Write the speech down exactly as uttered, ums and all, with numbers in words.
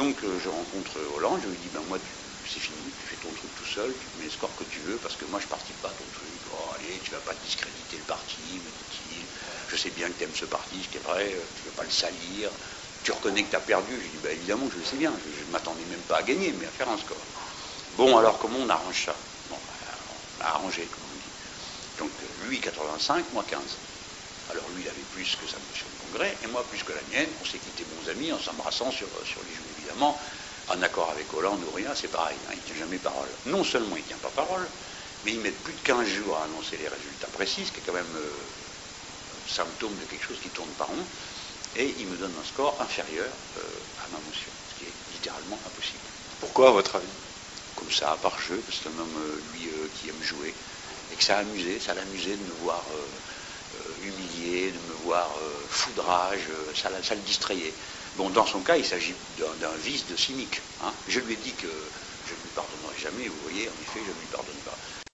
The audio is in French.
donc euh, je rencontre Hollande, je lui dis, ben moi, c'est fini, tu fais ton truc tout seul, tu mets le score que tu veux, parce que moi je participe pas à ton truc. Oh allez, tu vas pas discréditer le parti, me dit-il. Je sais bien que tu aimes ce parti, ce qui est vrai, tu ne veux pas le salir. Tu reconnais que tu as perdu. Je dis, ben évidemment que je le sais bien, je ne m'attendais même pas à gagner, mais à faire un score. Bon, alors comment on arrange ça? Bon, on a arrangé, comme on dit. Donc lui quatre-vingt-cinq, moi quinze. Alors lui, il avait plus que sa motion de congrès, et moi plus que la mienne. On s'est quittés bons amis en s'embrassant sur, sur les joues, évidemment. En accord avec Hollande ou rien, c'est pareil, hein, il ne tient jamais parole. Non seulement il ne tient pas parole, mais il met plus de quinze jours à annoncer les résultats précis, ce qui est quand même euh, symptôme de quelque chose qui tourne par rond, et il me donne un score inférieur euh, à ma motion, ce qui est littéralement impossible. Pourquoi, à votre avis? Comme ça, par jeu, parce que c'est un homme, euh, lui, euh, qui aime jouer, et que ça a amusé, ça l'amusait de me voir euh, euh, humilié, de me voir euh, foudrage, euh, ça, ça le distrayait. Bon, dans son cas, il s'agit d'un vice de cynique. Hein. Je lui ai dit que je ne lui pardonnerai jamais, vous voyez, en effet, je ne lui pardonne pas.